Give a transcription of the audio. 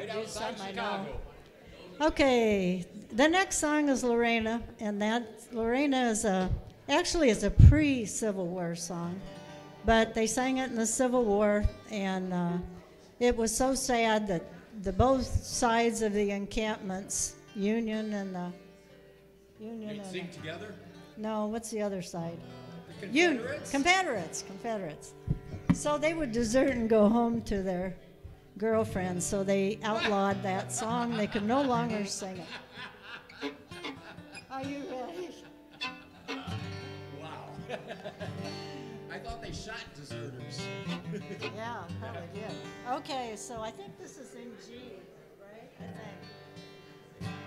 right do outside something I know. Chicago. Okay, the next song is Lorena, and that Lorena is actually it's a pre-Civil War song, but they sang it in the Civil War, and it was so sad that the both sides of the encampments, Union and the Union They and sing together? no, what's the other side? The Confederates? Confederates. So they would desert and go home to their girlfriends, so they outlawed that song. They could no longer sing it. Are you ready? Wow. I thought they shot deserters. Yeah, probably did. Okay, so I think this is in G, right? I think.